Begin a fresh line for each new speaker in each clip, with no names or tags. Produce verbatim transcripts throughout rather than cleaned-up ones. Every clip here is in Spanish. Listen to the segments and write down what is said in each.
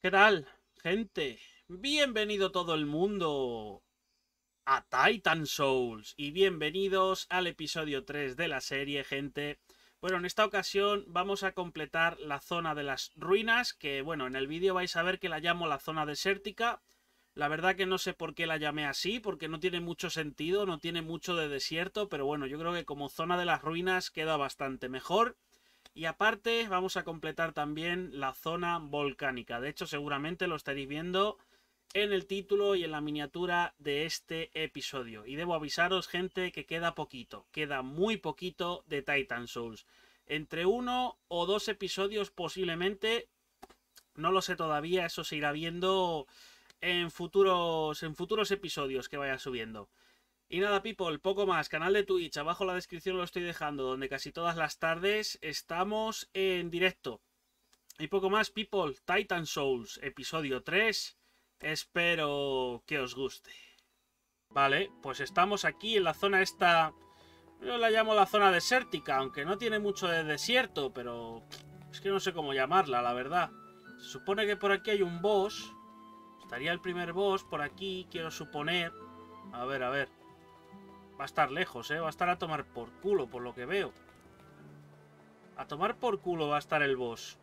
¿Qué tal, gente? Bienvenido todo el mundo a Titan Souls y bienvenidos al episodio tres de la serie, gente. Bueno, en esta ocasión vamos a completar la zona de las ruinas, que bueno, en el vídeo vais a ver que la llamo la zona desértica. La verdad que no sé por qué la llamé así, porque no tiene mucho sentido, no tiene mucho de desierto, pero bueno, yo creo que como zona de las ruinas queda bastante mejor. Y aparte vamos a completar también la zona volcánica. De hecho, seguramente lo estaréis viendo en el título y en la miniatura de este episodio. Y debo avisaros, gente, que queda poquito. Queda muy poquito de Titan Souls. Entre uno o dos episodios posiblemente. No lo sé todavía, eso se irá viendo en futuros, en futuros episodios que vaya subiendo. Y nada, people, poco más. Canal de Twitch, abajo en la descripción lo estoy dejando, donde casi todas las tardes estamos en directo. Y poco más, people. Titan Souls, episodio tres. Espero que os guste. Vale, pues estamos aquí en la zona esta... Yo la llamo la zona desértica, aunque no tiene mucho de desierto, pero... Es que no sé cómo llamarla, la verdad. Se supone que por aquí hay un boss. Estaría el primer boss por aquí, quiero suponer. A ver, a ver. Va a estar lejos, ¿eh? Va a estar a tomar por culo, por lo que veo. A tomar por culo va a estar el boss.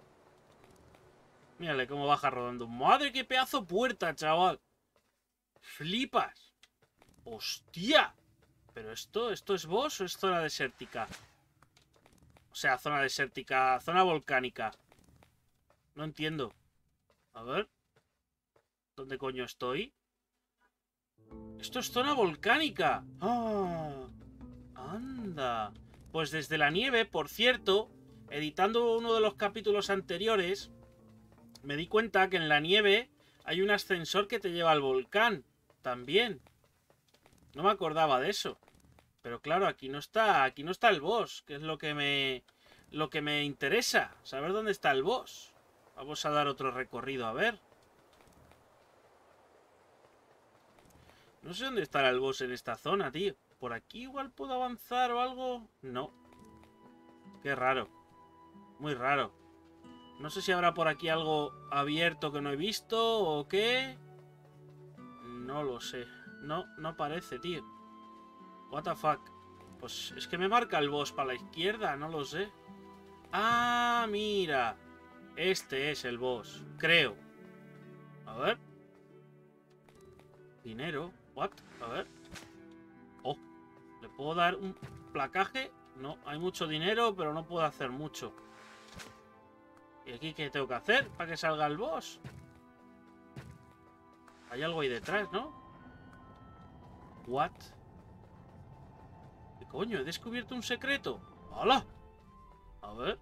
Mírale cómo baja rodando. ¡Madre, qué pedazo puerta, chaval! ¡Flipas! ¡Hostia! ¿Pero esto, esto es boss o es zona desértica? O sea, zona desértica, zona volcánica. No entiendo. A ver. ¿Dónde coño estoy? ¡Esto es zona volcánica! ¡Ah! ¡Anda! Pues desde la nieve, por cierto, editando uno de los capítulos anteriores, me di cuenta que en la nieve hay un ascensor que te lleva al volcán. También. No me acordaba de eso. Pero claro, aquí no está, aquí no está el boss, que es lo que me, lo que me interesa. Saber dónde está el boss. Vamos a dar otro recorrido, a ver. No sé dónde estará el boss en esta zona, tío. ¿Por aquí igual puedo avanzar o algo? No. Qué raro. Muy raro. No sé si habrá por aquí algo abierto que no he visto o qué. No lo sé. No, no parece, tío. What the fuck. Pues es que me marca el boss para la izquierda, no lo sé. Ah, mira. Este es el boss, creo. A ver. Dinero. What? A ver. Oh. ¿Le puedo dar un placaje? No, hay mucho dinero, pero no puedo hacer mucho. ¿Y aquí qué tengo que hacer para que salga el boss? Hay algo ahí detrás, ¿no? What? ¿Qué coño? ¿He descubierto un secreto? ¡Hala! A ver.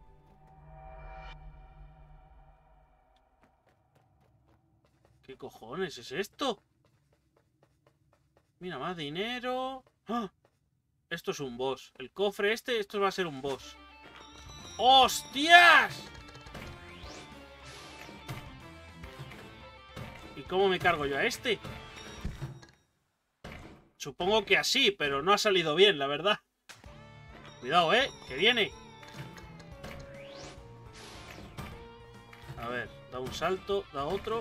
¿Qué cojones es esto? Mira, más dinero. ¡Ah! Esto es un boss. El cofre este, esto va a ser un boss. ¡Hostias! ¿Y cómo me cargo yo a este? Supongo que así, pero no ha salido bien, la verdad. Cuidado, ¿eh? Que viene. A ver, da un salto, da otro.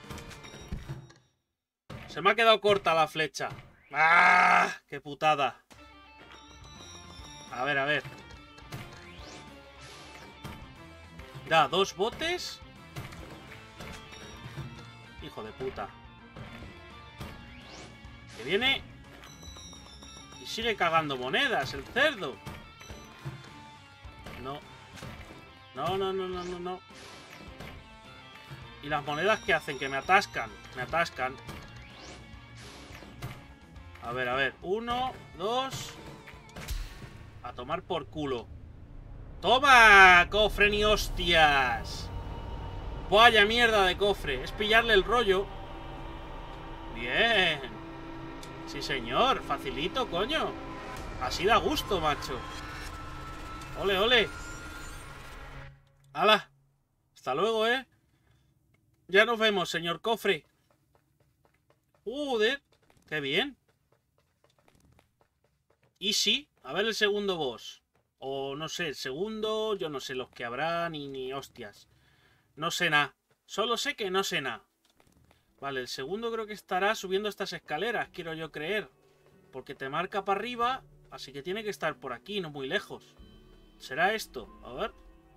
Se me ha quedado corta la flecha. ¡Ah! ¡Qué putada! A ver, a ver. Da dos botes. Hijo de puta. Que viene. Y sigue cagando monedas, el cerdo. No. No, no, no, no, no, no. ¿Y las monedas qué hacen? Que me atascan. Me atascan. A ver, a ver. Uno, dos. A tomar por culo. ¡Toma! ¡Cofre ni hostias! Vaya mierda de cofre. Es pillarle el rollo. Bien. Sí, señor. Facilito, coño. Así da gusto, macho. Ole, ole. ¡Hala! Hasta luego, ¿eh? Ya nos vemos, señor cofre. ¡Joder! ¡Qué bien! Y sí, a ver el segundo boss. O no sé, el segundo, yo no sé los que habrá, ni, ni hostias. No sé nada. Solo sé que no sé nada. Vale, el segundo creo que estará subiendo estas escaleras, quiero yo creer. Porque te marca para arriba, así que tiene que estar por aquí, no muy lejos. ¿Será esto? A ver.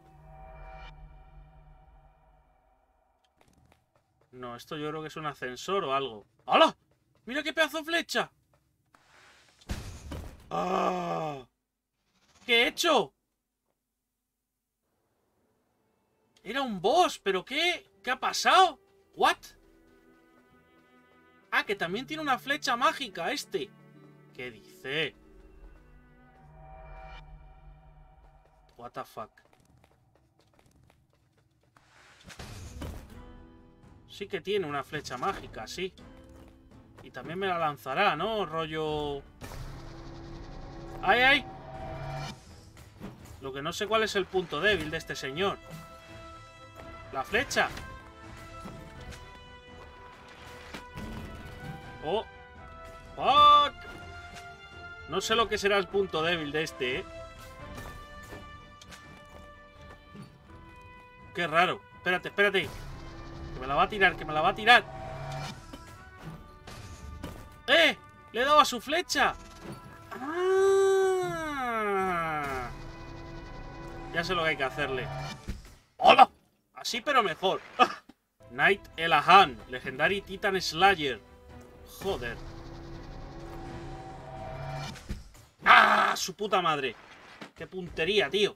No, esto yo creo que es un ascensor o algo. ¡Hala! ¡Mira qué pedazo de flecha! ¡Ah! ¿Qué he hecho? Era un boss, ¿pero qué? ¿Qué ha pasado? ¿What? Ah, que también tiene una flecha mágica este. ¿Qué dice? What the fuck. Sí que tiene una flecha mágica, sí. Y también me la lanzará, ¿no? Rollo... ¡Ay, ay! Lo que no sé cuál es el punto débil de este señor. La flecha. ¡Oh! ¡Fuck! No sé lo que será el punto débil de este, ¿eh? Qué raro. Espérate, espérate. Que me la va a tirar, que me la va a tirar. ¡Eh! ¡Le he dado a su flecha! ¡Ah! Ya sé lo que hay que hacerle. ¡Hola! Así pero mejor. Knight Elahan, Legendary Titan Slayer. Joder. ¡Ah! Su puta madre. ¡Qué puntería, tío!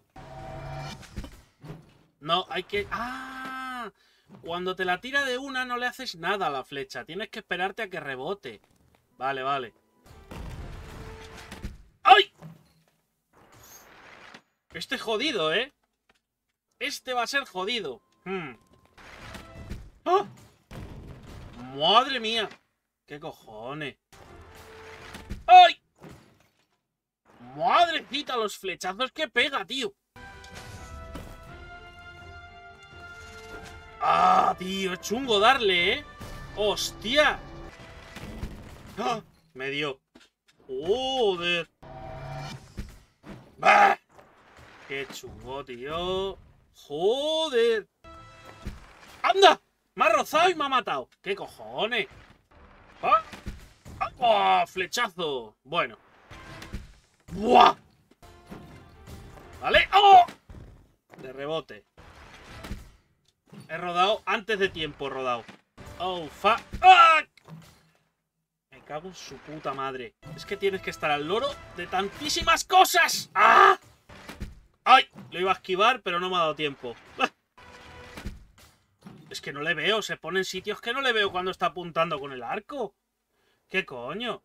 No, hay que... ¡Ah! Cuando te la tira de una no le haces nada a la flecha. Tienes que esperarte a que rebote. Vale, vale. ¡Ay! Este es jodido, ¿eh? Este va a ser jodido. Hmm. ¡Ah! ¡Madre mía! ¿Qué cojones? ¡Ay! ¡Madrecita! Los flechazos que pega, tío. ¡Ah, tío! Es chungo darle, ¿eh? ¡Hostia! ¡Ah! Me dio. ¡Joder! ¡Bah! ¡Qué chungo, tío! ¡Joder! ¡Anda! Me ha rozado y me ha matado. ¿Qué cojones? ¡Ah! ¡Oh! ¡Flechazo! Bueno. ¡Buah! ¿Vale? ¡Oh! De rebote. He rodado antes de tiempo, he rodado. ¡Oh, fuck! ¡Ah! Me cago en su puta madre. Es que tienes que estar al loro de tantísimas cosas. ¡Ah! ¡Ay! Lo iba a esquivar, pero no me ha dado tiempo. ¡Ah! Es que no le veo. Se pone en sitios que no le veo cuando está apuntando con el arco. ¿Qué coño?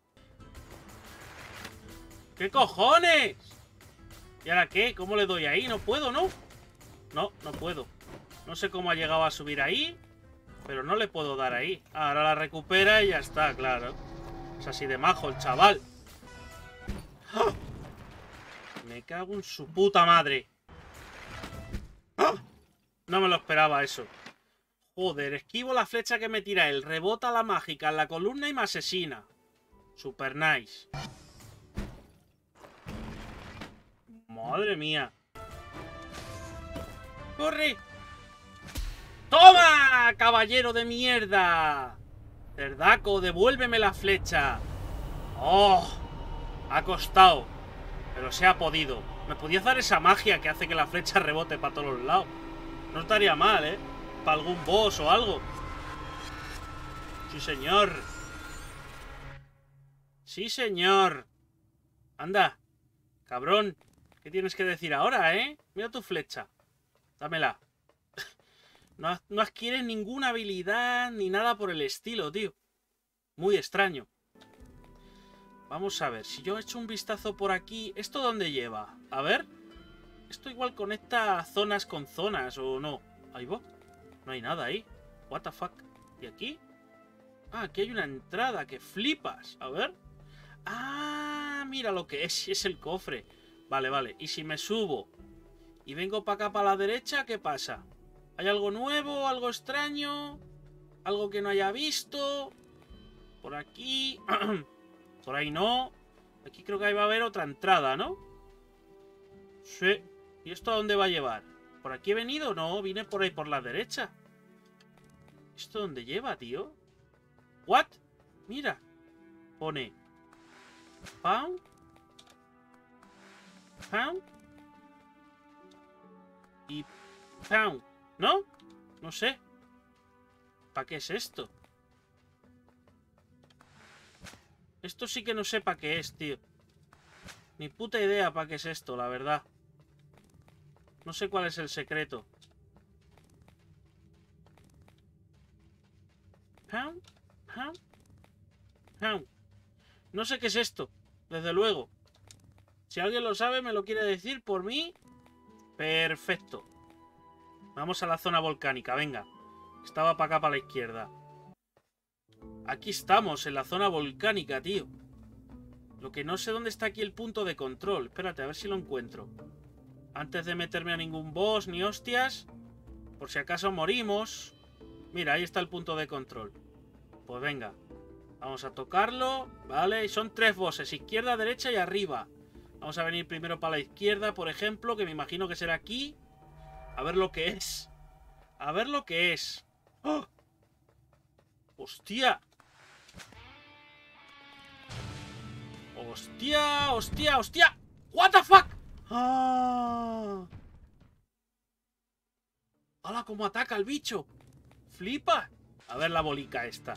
¿Qué cojones? ¿Y ahora qué? ¿Cómo le doy ahí? No puedo, ¿no? No, no puedo. No sé cómo ha llegado a subir ahí, pero no le puedo dar ahí. Ahora la recupera y ya está, claro. Es así de majo el chaval. ¡Ah! Me cago en su puta madre. ¡Ah! No me lo esperaba eso. Joder, esquivo la flecha que me tira él. Rebota la mágica en la columna y me asesina. Super nice. Madre mía. ¡Corre! ¡Toma, caballero de mierda! Cerdaco, devuélveme la flecha. ¡Oh! Ha costado. Pero se ha podido. Me podía hacer esa magia que hace que la flecha rebote para todos los lados. No estaría mal, ¿eh? Para algún boss o algo. Sí, señor. Sí, señor. Anda. Cabrón. ¿Qué tienes que decir ahora, eh? Mira tu flecha. Dámela. No, no adquieres ninguna habilidad ni nada por el estilo, tío. Muy extraño. Vamos a ver. Si yo echo un vistazo por aquí... ¿Esto dónde lleva? A ver. Esto igual conecta zonas con zonas, ¿o no? Ahí va. No hay nada ahí. What the fuck. ¿Y aquí? Ah, aquí hay una entrada que flipas. A ver. Ah, mira lo que es. Es el cofre. Vale, vale. Y si me subo y vengo para acá, para la derecha, ¿qué pasa? ¿Hay algo nuevo? ¿Algo extraño? ¿Algo que no haya visto? Por aquí. Por ahí no. Aquí creo que ahí va a haber otra entrada, ¿no? Sí. ¿Y esto a dónde va a llevar? ¿Por aquí he venido? No, vine por ahí por la derecha. ¿Esto dónde lleva, tío? ¿What? Mira. Pone... Pound. Pound. Y... Pound. ¿No? No sé. ¿Para qué es esto? Esto sí que no sé para qué es, tío. Ni puta idea para qué es esto, la verdad. No sé cuál es el secreto. Pound, pound, pound. No sé qué es esto, desde luego. Si alguien lo sabe, me lo quiere decir por mí. Perfecto. Vamos a la zona volcánica, venga. Estaba para acá, para la izquierda. Aquí estamos, en la zona volcánica, tío. Lo que no sé dónde está aquí el punto de control. Espérate, a ver si lo encuentro. Antes de meterme a ningún boss ni hostias. Por si acaso morimos. Mira, ahí está el punto de control. Pues venga. Vamos a tocarlo. Vale, y son tres bosses. Izquierda, derecha y arriba. Vamos a venir primero para la izquierda, por ejemplo. Que me imagino que será aquí. A ver lo que es. A ver lo que es. ¡Oh! ¡Hostia! ¡Hostia! ¡Hostia! ¡Hostia! ¿What the fuck? ¡Ah! ¡Hala, cómo ataca el bicho! ¡Flipa! A ver la bolica esta.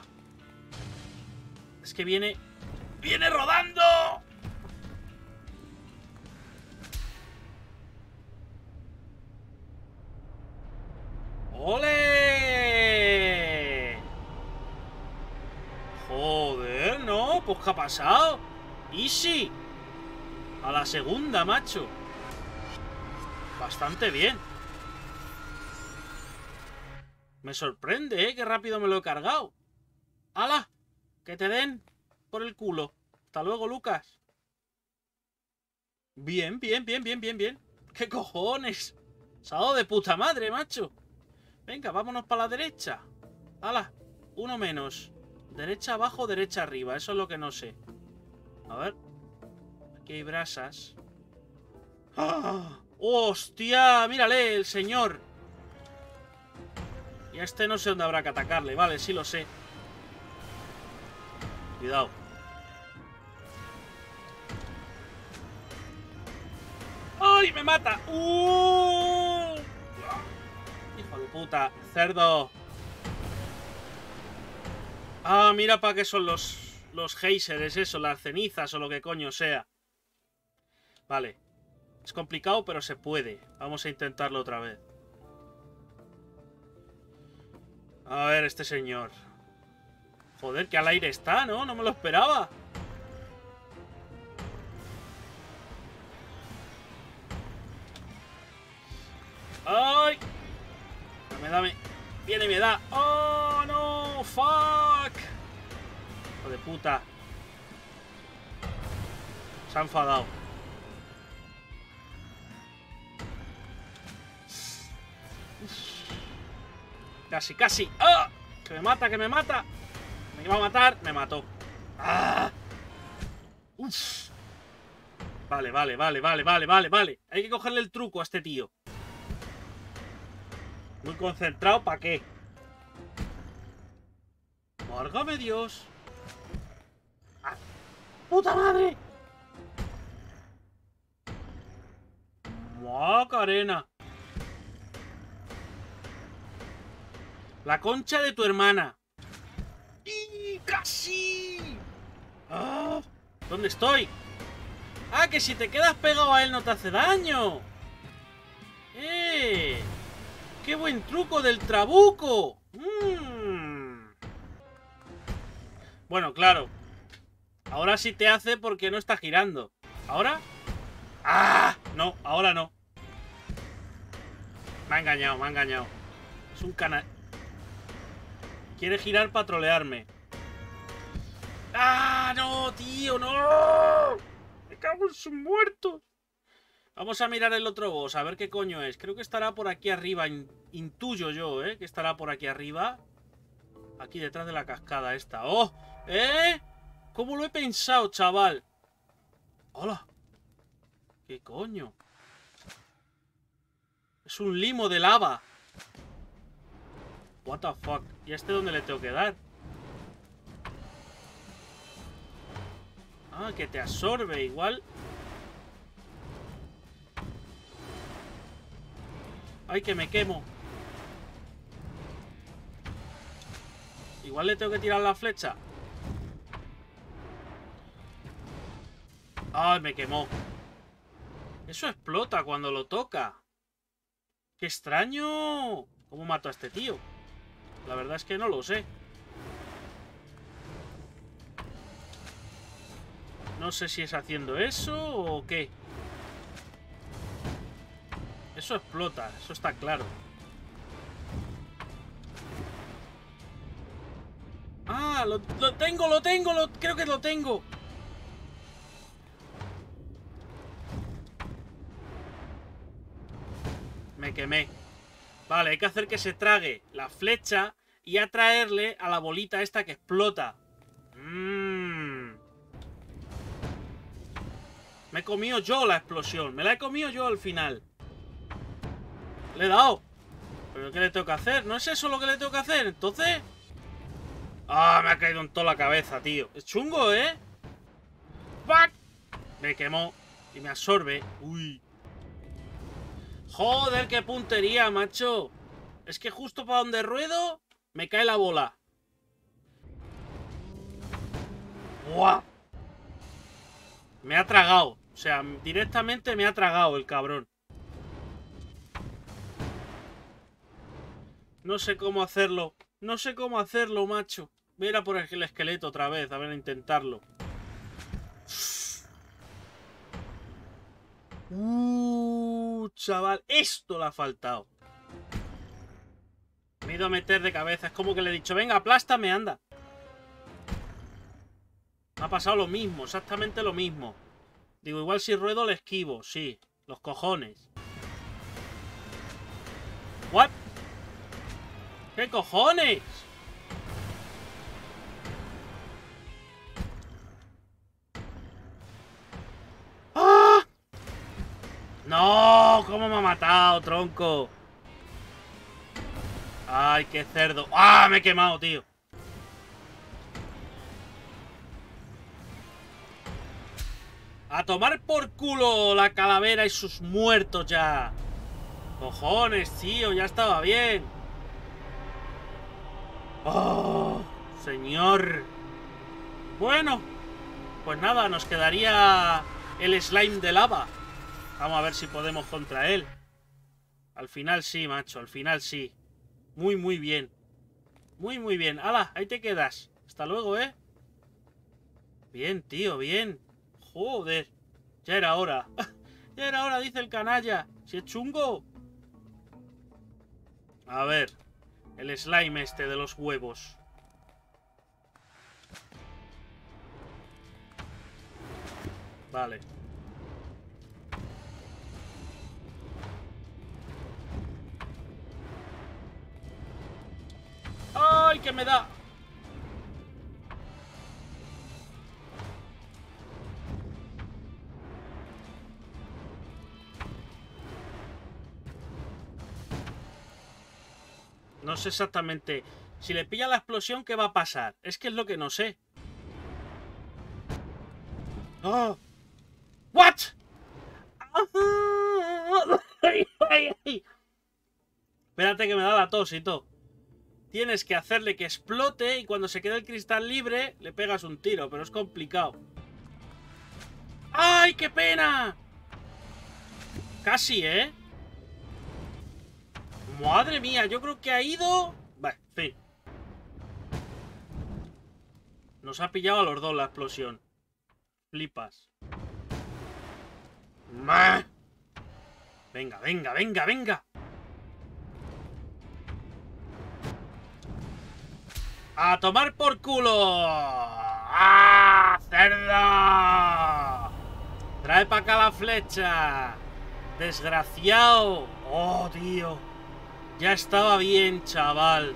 Es que viene... ¡Viene rodando! ¡Ole! Joder, ¿no? Pues ¿qué ha pasado? Easy. A la segunda, macho. Bastante bien. Me sorprende, ¿eh? Qué rápido me lo he cargado. ¡Hala! Que te den por el culo. Hasta luego, Lucas. Bien, bien, bien, bien, bien, bien. ¿Qué cojones? Se ha dado de puta madre, macho. Venga, vámonos para la derecha. ¡Hala! Uno menos. Derecha abajo, derecha arriba. Eso es lo que no sé. A ver. Aquí hay brasas. ¡Ah! ¡Hostia! Mírale, el señor. Y a este no sé dónde habrá que atacarle. Vale, sí lo sé. Cuidado. ¡Ay, me mata! ¡Uh! Hijo de puta. Cerdo. Ah, mira para qué son los... Los geysers, eso, las cenizas o lo que coño sea. Vale. Es complicado, pero se puede. Vamos a intentarlo otra vez. A ver, este señor. Joder, que al aire está, ¿no? No me lo esperaba. ¡Ay! Dame, dame. Viene y me da. ¡Oh, no! ¡Fuck! Hijo de puta. Se ha enfadado. Casi, casi. ¡Ah! Que me mata, que me mata. Me iba a matar, me mató. ¡Ah! Uf. Vale, vale, vale, vale, vale, vale, vale. Hay que cogerle el truco a este tío. Muy concentrado, ¿para qué? ¡Válgame Dios! ¡Ah! ¡Puta madre! ¡Macarena! La concha de tu hermana. ¡Y casi! ¡Ah! ¿Dónde estoy? ¡Ah, que si te quedas pegado a él no te hace daño! ¡Eh! ¡Qué buen truco del trabuco! ¡Mmm! Bueno, claro. Ahora sí te hace porque no está girando. ¿Ahora? ¡Ah! No, ahora no. Me ha engañado, me ha engañado. Es un canal. Quiere girar para trolearme. ¡Ah, no, tío, no! ¡Me cago en sus muertos! Vamos a mirar el otro boss, a ver qué coño es. Creo que estará por aquí arriba. Intuyo yo, ¿eh? Que estará por aquí arriba. Aquí detrás de la cascada esta. ¡Oh! ¿Eh? ¿Cómo lo he pensado, chaval? ¡Hola! ¿Qué coño? Es un limo de lava. What the fuck. ¿Y a este dónde le tengo que dar? Ah, que te absorbe igual. Ay, que me quemo. Igual le tengo que tirar la flecha. Ay, me quemó. Eso explota cuando lo toca. ¡Qué extraño! ¿Cómo mato a este tío? La verdad es que no lo sé. No sé si es haciendo eso o qué. Eso explota, eso está claro. ¡Ah! Lo, lo tengo, lo tengo, lo, creo que lo tengo. Me quemé. Vale, hay que hacer que se trague la flecha y atraerle a la bolita esta que explota. Mmm. Me he comido yo la explosión. Me la he comido yo al final. Le he dado. ¿Pero qué le tengo que hacer? ¿No es eso lo que le tengo que hacer? Entonces... Ah, me ha caído en toda la cabeza, tío. Es chungo, ¿eh? ¡Fuck! Me quemó. Y me absorbe. Uy. Joder, qué puntería, macho. Es que justo para donde ruedo, me cae la bola. ¡Buah! Me ha tragado. O sea, directamente me ha tragado el cabrón. No sé cómo hacerlo. No sé cómo hacerlo, macho. Voy a ir a por el esqueleto otra vez. A ver, a intentarlo. Uh, chaval. Esto le ha faltado. Me he ido a meter de cabeza. Es como que le he dicho, venga, aplástame, anda. Me ha pasado lo mismo. Exactamente lo mismo. Digo, igual si ruedo le esquivo. Sí. Los cojones. ¿What? ¿Qué cojones? ¡Ah! ¡No! ¿Cómo me ha matado, tronco? ¡Ay, qué cerdo! ¡Ah! Me he quemado, tío. A tomar por culo la calavera y sus muertos ya. Cojones, tío, ya estaba bien. ¡Oh! Señor. Bueno, pues nada, nos quedaría el slime de lava. Vamos a ver si podemos contra él. Al final sí, macho, al final sí. Muy, muy bien. Muy, muy bien. ¡Hala! Ahí te quedas. Hasta luego, ¿eh? Bien, tío, bien. Joder. Ya era hora. Ya era hora, dice el canalla. Si es chungo. A ver. El slime este de los huevos. Vale. ¡Ay, que me da! No sé exactamente. Si le pilla la explosión, ¿qué va a pasar? Es que es lo que no sé. ¡Oh! ¿What? Espérate que me da la tos y todo. Tienes que hacerle que explote y cuando se quede el cristal libre le pegas un tiro, pero es complicado. ¡Ay, qué pena! Casi, ¿eh? Madre mía, yo creo que ha ido... Vale, en fin. Nos ha pillado a los dos la explosión. Flipas. ¡Mah! Venga, venga, venga, venga. ¡A tomar por culo! ¡Ah, cerdo! Trae para acá la flecha. Desgraciado. Oh, tío. Ya estaba bien, chaval.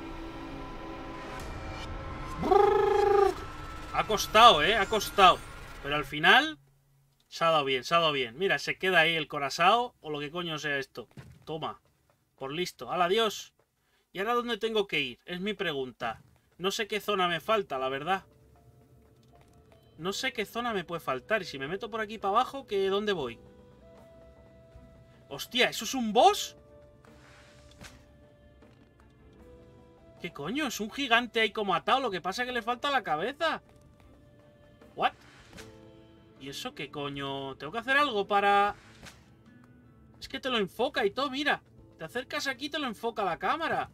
Ha costado, ¿eh? Ha costado. Pero al final se ha dado bien, se ha dado bien. Mira, se queda ahí el corazao o lo que coño sea esto. Toma. Por listo. ¡Hala, adiós! ¿Y ahora dónde tengo que ir? Es mi pregunta. No sé qué zona me falta, la verdad. No sé qué zona me puede faltar. Y si me meto por aquí para abajo, ¿qué, ¿dónde voy? ¡Hostia! ¿Eso es un boss? ¿Qué coño? Es un gigante ahí como atado. Lo que pasa es que le falta la cabeza. ¿What? ¿Y eso qué coño? ¿Tengo que hacer algo para...? Es que te lo enfoca y todo, mira. Te acercas aquí y te lo enfoca la cámara.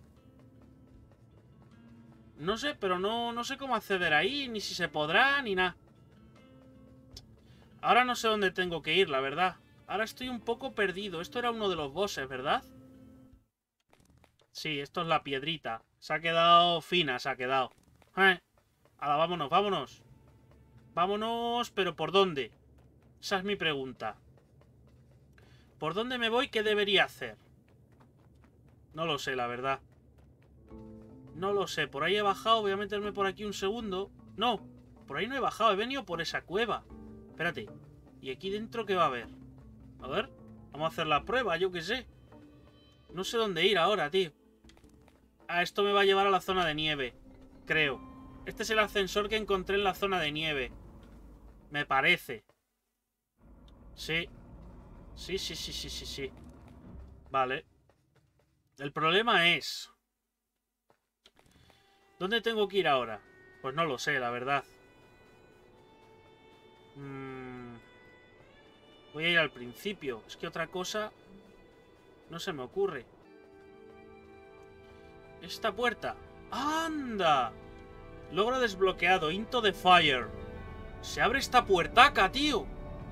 No sé, pero no, no sé cómo acceder ahí, ni si se podrá, ni nada. Ahora no sé dónde tengo que ir, la verdad. Ahora estoy un poco perdido. Esto era uno de los bosses, ¿verdad? Sí, esto es la piedrita. Se ha quedado fina, se ha quedado. Eh. Ahora, vámonos, vámonos. Vámonos, pero ¿por dónde? Esa es mi pregunta. ¿Por dónde me voy? ¿Qué debería hacer? No lo sé, la verdad. No lo sé. Por ahí he bajado. Voy a meterme por aquí un segundo. No, por ahí no he bajado. He venido por esa cueva. Espérate. ¿Y aquí dentro qué va a haber? A ver. Vamos a hacer la prueba, yo qué sé. No sé dónde ir ahora, tío. Ah, esto me va a llevar a la zona de nieve. Creo. Este es el ascensor que encontré en la zona de nieve. Me parece. Sí. Sí, sí, sí, sí, sí, sí. Vale. El problema es... ¿dónde tengo que ir ahora? Pues no lo sé, la verdad. Mm, voy a ir al principio. Es que otra cosa no se me ocurre. Esta puerta. ¡Anda! Logro desbloqueado. Into the Fire. Se abre esta puertaca, tío.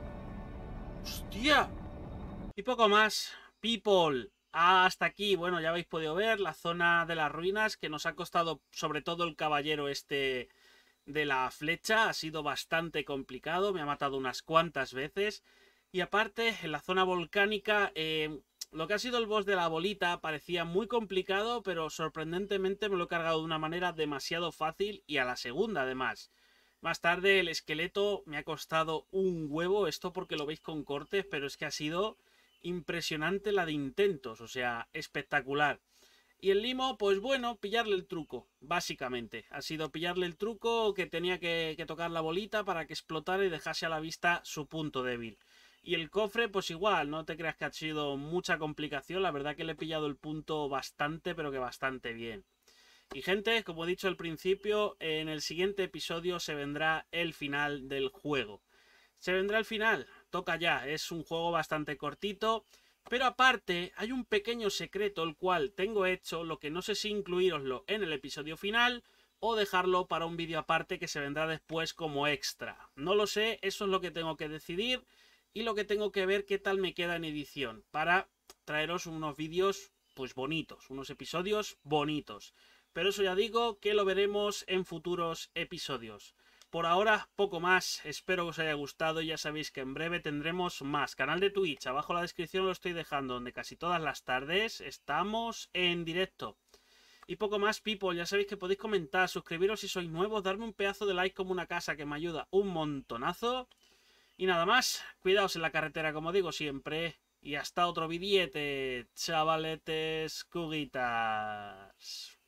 ¡Hostia! Y poco más. People. Hasta aquí, bueno, ya habéis podido ver la zona de las ruinas que nos ha costado, sobre todo el caballero este de la flecha. Ha sido bastante complicado, me ha matado unas cuantas veces. Y aparte, en la zona volcánica, eh, lo que ha sido el boss de la bolita parecía muy complicado, pero sorprendentemente me lo he cargado de una manera demasiado fácil y a la segunda además. Más tarde el esqueleto me ha costado un huevo, esto porque lo veis con cortes, pero es que ha sido impresionante la de intentos, o sea, espectacular. Y el limo, pues bueno, pillarle el truco, básicamente. Ha sido pillarle el truco que tenía que, que tocar la bolita para que explotara y dejase a la vista su punto débil. Y el cofre, pues igual, no te creas que ha sido mucha complicación. La verdad que le he pillado el punto bastante, pero que bastante bien. Y gente, como he dicho al principio, en el siguiente episodio se vendrá el final del juego. Se vendrá el final, toca ya, es un juego bastante cortito. Pero aparte, hay un pequeño secreto el cual tengo hecho, lo que no sé si incluíroslo en el episodio final o dejarlo para un vídeo aparte que se vendrá después como extra. No lo sé, eso es lo que tengo que decidir y lo que tengo que ver qué tal me queda en edición para traeros unos vídeos pues bonitos, unos episodios bonitos. Pero eso ya digo que lo veremos en futuros episodios. Por ahora, poco más. Espero que os haya gustado. Ya sabéis que en breve tendremos más. Canal de Twitch. Abajo en la descripción lo estoy dejando. Donde casi todas las tardes estamos en directo. Y poco más, people. Ya sabéis que podéis comentar, suscribiros si sois nuevos, darme un pedazo de like como una casa que me ayuda un montonazo. Y nada más. Cuidaos en la carretera, como digo siempre. Y hasta otro billete, chavaletes, cuguitas.